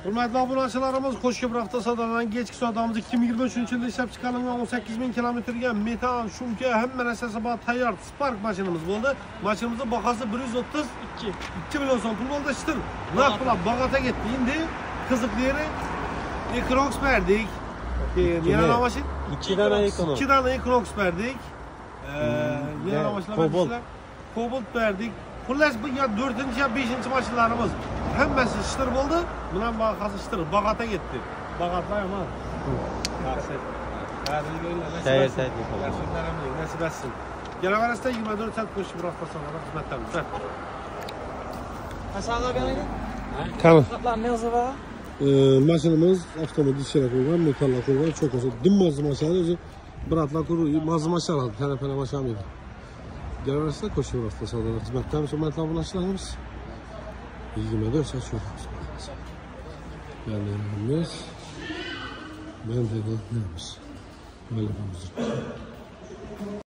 Hürmetli abunaçılarımız Koşku Bıraktı Sadadan geçki sodamız 2023 yılda işlep çıkarılan 18.000 kilometrege metan, şumke, hemen esası bağ tayyar Spark maşinimiz oldu. Maşinimizin bakası 132 milyon son pul oldu işte. Ne yaptılar? Bagata gitti. Şimdi kızık yeri Crocs verdik. Yine amaçın 2 tane Crocs. 2 tane Crocs verdik. Yine amaçla Cobalt verdik. Kullas bu ya 4. ya 5. maşinlarımız. Hemmesi şıtır oldu. Buna bakası şıtır. Bagata gitti. Bagatlar ama. Yaxşı. Şehir Nasip etsin. Gelen arasında 24 saat Koşku Bıraktı Sadadan hizmetlerimiz. Hasan abi neydi? Tamam. Kaplan ne yazı var? Maşinimiz avtomobil işlere koyulan, metalla koyulan çok olsa. Dün mazlum aşağıda özü bırakla kuru, mazlum aşağıda. Pene maşa mıydı? Gelen arasında Koşku Bıraktı Sadadan hizmetlerimiz. Hürmetli abunaçılarımız. 24 saat şöyle. Yani ben de neymiş? Böyle bir müzik.